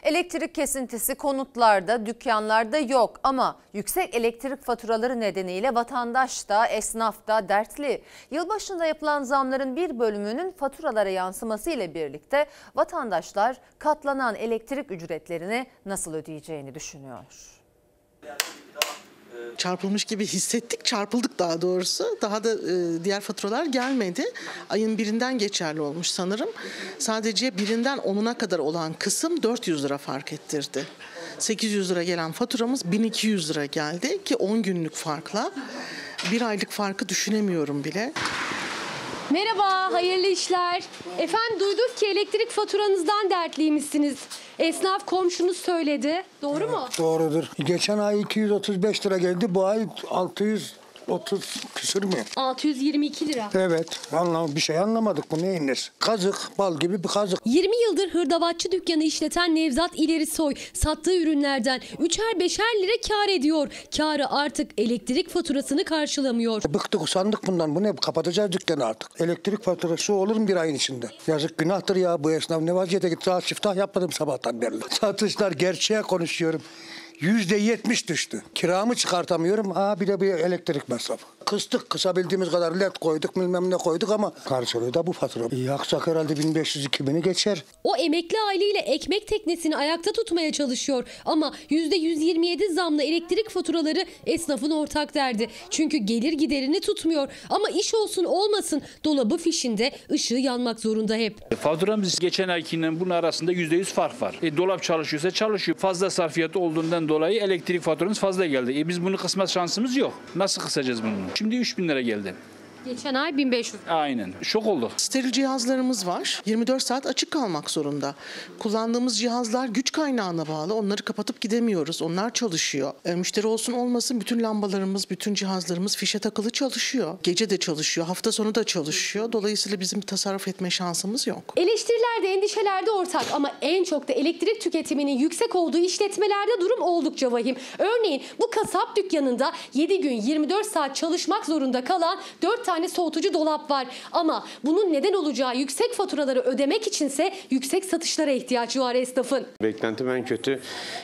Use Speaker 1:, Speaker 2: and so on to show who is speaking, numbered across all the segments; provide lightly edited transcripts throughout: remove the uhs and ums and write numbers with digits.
Speaker 1: Elektrik kesintisi konutlarda, dükkanlarda yok ama yüksek elektrik faturaları nedeniyle vatandaş da, esnaf da dertli. Yılbaşında yapılan zamların bir bölümünün faturalara yansıması ile birlikte vatandaşlar katlanan elektrik ücretlerini nasıl ödeyeceğini düşünüyor.
Speaker 2: Çarpılmış gibi hissettik, çarpıldık daha doğrusu. Daha da diğer faturalar gelmedi. Ayın birinden geçerli olmuş sanırım. Sadece birinden 10'una kadar olan kısım 400 lira fark ettirdi. 800 lira gelen faturamız 1200 lira geldi ki 10 günlük farkla. Bir aylık farkı düşünemiyorum bile.
Speaker 3: Merhaba, hayırlı işler. Efendim duyduk ki elektrik faturanızdan dertliymişsiniz. Esnaf komşunuz söyledi. Doğru mu?
Speaker 4: Doğrudur. Geçen ay 235 lira geldi. Bu ay 630 küsür mü?
Speaker 3: 622 lira.
Speaker 4: Evet. Vallahi bir şey anlamadık. Bu neyin nesi? Kazık, bal gibi bir kazık.
Speaker 3: 20 yıldır hırdavatçı dükkanı işleten Nevzat İlerisoy sattığı ürünlerden 3'er 5'er lira kar ediyor. Karı artık elektrik faturasını karşılamıyor.
Speaker 4: Bıktık, usandık bundan. Bu ne? Kapatacağız dükkanı artık. Elektrik faturası olur mu bir ayın içinde? Yazık, günahtır ya bu esnaf. Ne vaziyete gitti? Daha siftah yapmadım sabahtan beri. Satışlar, gerçeğe konuşuyorum, %70 düştü. Kiramı çıkartamıyorum. Bir de bir elektrik masrafı. Kıstık, kısabildiğimiz kadar led koyduk, bilmem ne koyduk ama karşılığı da bu fatura. Yaksak herhalde 1500-2000'i geçer.
Speaker 3: O emekli aileyle ekmek teknesini ayakta tutmaya çalışıyor. Ama %127 zamlı elektrik faturaları esnafın ortak derdi. Çünkü gelir giderini tutmuyor. Ama iş olsun olmasın dolabı fişinde ışığı yanmak zorunda hep.
Speaker 5: Faturamız geçen aykinden bunun arasında %100 fark var. Dolap çalışıyorsa çalışıyor. Fazla sarfiyatı olduğundan dolayı elektrik faturamız fazla geldi. Biz bunu kısma şansımız yok. Nasıl kısacağız bunu? Şimdi 3000 lira geldi.
Speaker 3: Geçen ay 1500.
Speaker 5: Aynen. Şok olduk.
Speaker 2: Steril cihazlarımız var. 24 saat açık kalmak zorunda. Kullandığımız cihazlar güç kaynağına bağlı. Onları kapatıp gidemiyoruz. Onlar çalışıyor. Müşteri olsun olmasın bütün lambalarımız, bütün cihazlarımız fişe takılı çalışıyor. Gece de çalışıyor, hafta sonu da çalışıyor. Dolayısıyla bizim tasarruf etme şansımız yok.
Speaker 3: Eleştiriler de endişeler de ortak ama en çok da elektrik tüketiminin yüksek olduğu işletmelerde durum oldukça vahim. Örneğin bu kasap dükkanında 7 gün 24 saat çalışmak zorunda kalan 4 tane soğutucu dolap var. Ama bunun neden olacağı yüksek faturaları ödemek içinse yüksek satışlara ihtiyaç var esnafın.
Speaker 6: Beklentim en kötü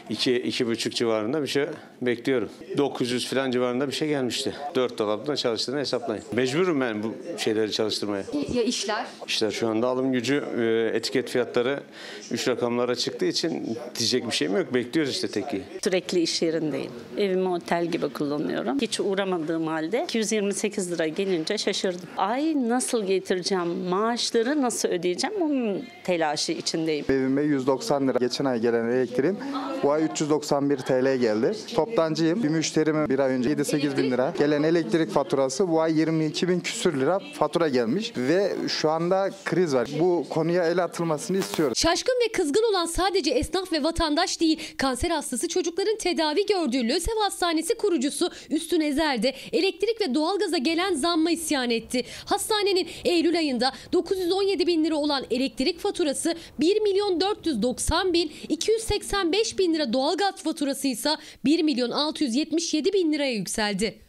Speaker 6: 2-2,5 civarında bir şey bekliyorum. 900 falan civarında bir şey gelmişti. 4 dolapta çalıştığını hesaplayın. Mecburum ben bu şeyleri çalıştırmaya.
Speaker 3: Ya işler?
Speaker 6: İşler şu anda alım gücü, etiket fiyatları 3 rakamlara çıktığı için diyecek bir şeyim yok. Bekliyoruz işte teki.
Speaker 7: Sürekli iş yerindeyim. Evimi otel gibi kullanıyorum. Hiç uğramadığım halde 228 lira gelince şaşırdım. Ay nasıl getireceğim, maaşları nasıl ödeyeceğim onun telaşı içindeyim.
Speaker 8: Evime 190 lira geçen ay gelen elektriğim bu ay 391 TL geldi. Toptancıyım. Bir müşterime bir ay önce 7-8 bin lira gelen elektrik faturası bu ay 22 bin küsür lira fatura gelmiş ve şu anda kriz var. Bu konuya el atılmasını istiyoruz.
Speaker 3: Şaşkın ve kızgın olan sadece esnaf ve vatandaş değil, kanser hastası çocukların tedavi gördüğü LÖSEV Hastanesi kurucusu Üstün Ezer de elektrik ve doğalgaza gelen zamma isyan etti. Hastanenin Eylül ayında 917 bin lira olan elektrik faturası 1.490.000, 285 bin lira doğalgaz faturası ise 1.677.000 liraya yükseldi.